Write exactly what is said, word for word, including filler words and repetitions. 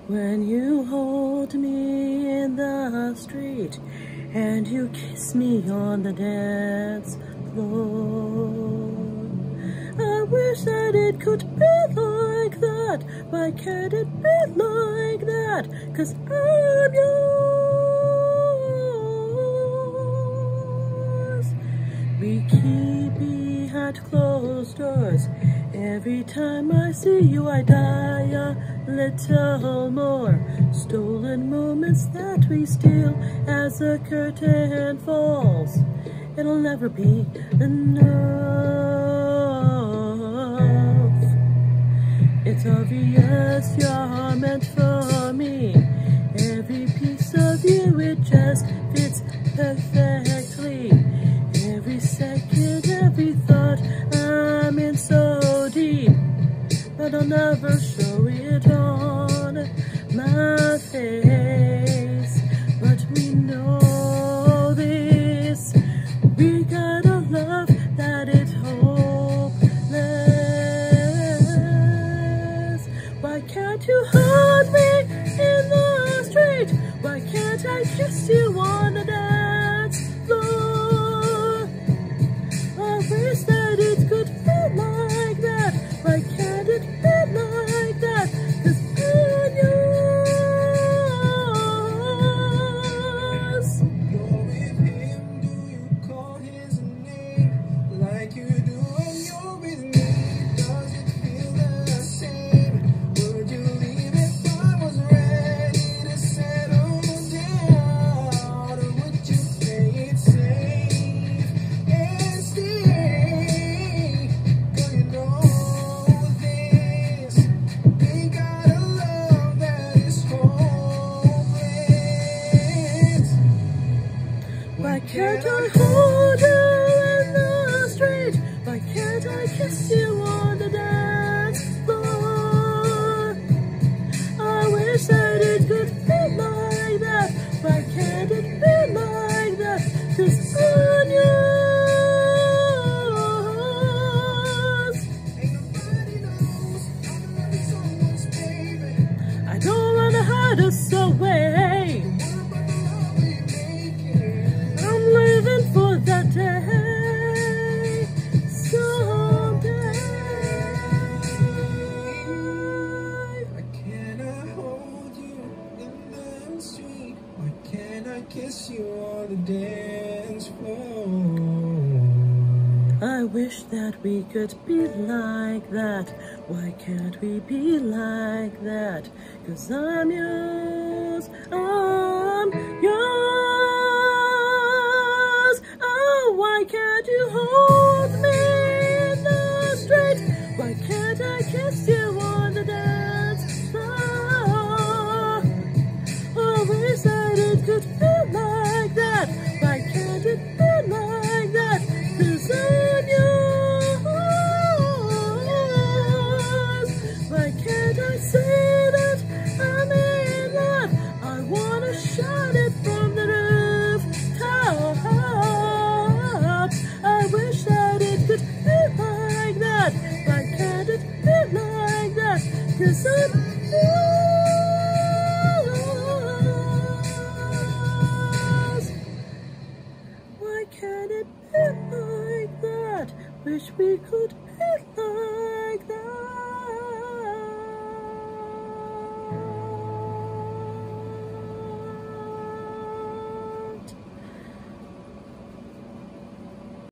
When you hold me in the street and you kiss me on the dance floor. I wish that it could be like that. Why can't it be like that? 'Cause I'm yours. We keep behind closed doors. Every time I see you, I die a little more. Stolen moments that we steal as the curtain falls. It'll never be enough. It's obvious you're meant for me. Every piece of you, it just fits perfectly. Every second, every thought, I'm in so deep. But I'll never show it on my face. But we know this. We got a love that is hopeless. Why can't you hold me in the street? Why can't I kiss you on the dance floor? I wish that it could be like that. Why can't it be like that? 'Cause I'm yours. You're with him, do you call his name like you do when you're with me? Does it feel the same? Would you leave if I was ready to settle down? Or would you play it safe and stay? 'Cause you know this. We got a love that is hopeless. Why can't I hold you in the street? Why can't I kiss you on the dance floor? I wish that it could be like that. Why can't it be like that? 'Cause I'm yours. Ain't nobody knows I'm loving someone's baby. I don't wanna hide us away. What about the love we making? I'm living for that day. Someday. Why can't I hold you in the street? Why can't I kiss you on the dance floor? I wish that we could be like that. Why can't we be like that? 'Cause I'm yours, I'm yours. Oh, why can't you hold me in the street? Why can't I kiss you on the dance floor? I wish that it could be like that. Why can't it be like that? 'Cause I'm yours. Why can't I say that I'm in love? I wanna shout it from the rooftop. I wish that it could be like that. Why can't it be like that? 'Cause I'm yours. Why can't it be like that? Wish we could be like